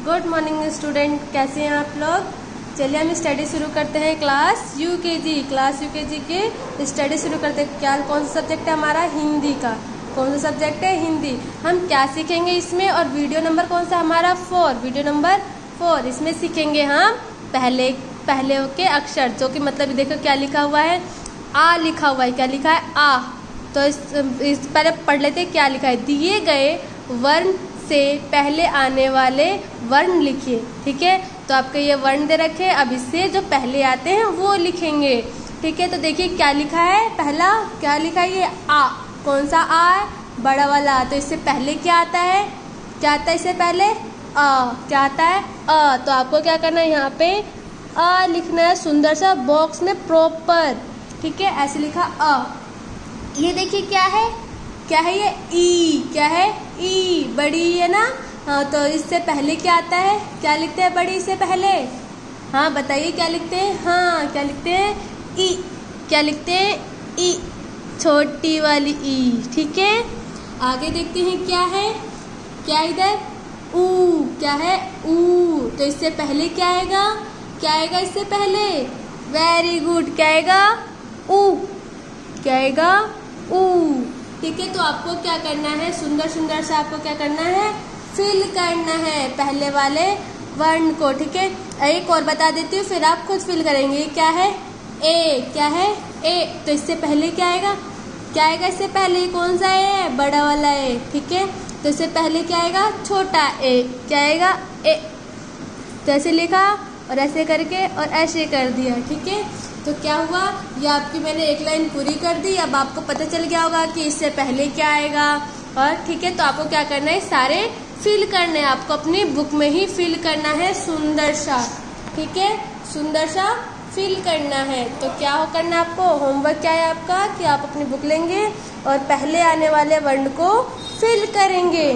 Good morning student, कैसे हैं आप लोग। चलिए हम स्टडी शुरू करते हैं। क्लास यूकेजी के स्टडी शुरू करते हैं। क्या कौन सा सब्जेक्ट है हमारा? हिंदी का। कौन सा सब्जेक्ट है? हिंदी। हम क्या सीखेंगे इसमें, और वीडियो नंबर कौन सा हमारा? 4। Video number 4। इसमें सीखेंगे हम पहले के अक्षर, जो कि मतलब देखो क्या लिखा हुआ है, आ लिखा हुआ है। क्या लिखा है? आ। तो इस पहले पढ़ लेते हैं क्या लिखा है। दिए गए वर्ण से पहले आने वाले वर्ण लिखिए। ठीक है, तो आपके ये वर्ण दे रखे। अब इससे जो पहले आते हैं वो लिखेंगे। ठीक है, तो देखिए क्या लिखा है। पहला क्या लिखा है? ये आ। कौन सा आ है? बड़ा वाला। तो इससे पहले क्या आता है? क्या आता है इससे पहले? आ। क्या आता है? अ। तो आपको क्या करना है, यहाँ पे अ लिखना है सुंदर सा बॉक्स में प्रॉपर। ठीक है, ऐसे लिखा अ। ये देखिए क्या है, क्या है ये? ई। क्या है? ई। बड़ी है ना। हाँ, तो इससे पहले क्या आता है? क्या लिखते हैं बड़ी से पहले? हाँ बताइए क्या लिखते हैं? हाँ, क्या लिखते हैं? ई। क्या लिखते हैं? ई। छोटी वाली ई। ठीक है, आगे देखते हैं क्या है। क्या इधर? ऊ। क्या है? ऊ। तो इससे पहले क्या आएगा? क्या आएगा इससे पहले? Very good. क्या आएगा? ऊ। क्या आएगा? ऊ। ठीक है, तो आपको क्या करना है, सुंदर सुंदर से आपको क्या करना है, फिल करना है पहले वाले वर्ण को। ठीक है, एक और बता देती हूँ, फिर आप खुद फिल करेंगे। क्या है? ए। क्या है? ए। तो इससे पहले क्या आएगा? क्या आएगा इससे पहले? कौन सा ए है? बड़ा वाला ए। ठीक है, तो इससे पहले क्या आएगा? छोटा ए। क्या आएगा? ए। तो ऐसे लिखा और ऐसे करके और ऐसे कर दिया। ठीक है, तो क्या हुआ, ये आपकी मैंने एक लाइन पूरी कर दी। अब आपको पता चल गया होगा कि इससे पहले क्या आएगा। और ठीक है, तो आपको क्या करना है, सारे फिल करने हैं। आपको अपनी बुक में ही फिल करना है सुंदर सा। ठीक है, सुंदर सा फिल करना है। तो क्या हो करना आपको, होमवर्क क्या है आपका कि आप अपनी बुक लेंगे और पहले आने वाले वर्ण को फिल करेंगे।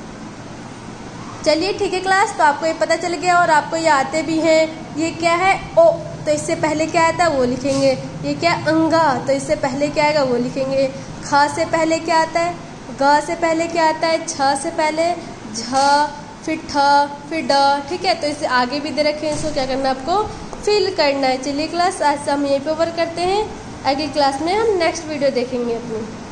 चलिए ठीक है क्लास, तो आपको ये पता चल गया और आपको ये आते भी हैं। ये क्या है? ओ। तो इससे पहले क्या आता है वो लिखेंगे। ये क्या? अंगा। तो इससे पहले क्या आएगा वो लिखेंगे। खा से पहले क्या आता है? ग से पहले क्या आता है? छ से पहले झ, फिर ठ, फिर ड। ठीक है, तो इससे आगे भी दे रखे हैं, इसको क्या करना है आपको, फिल करना है। चलिए क्लास, आज से हम यहीं पे वर्क करते हैं। आगे क्लास में हम नेक्स्ट वीडियो देखेंगे अपनी।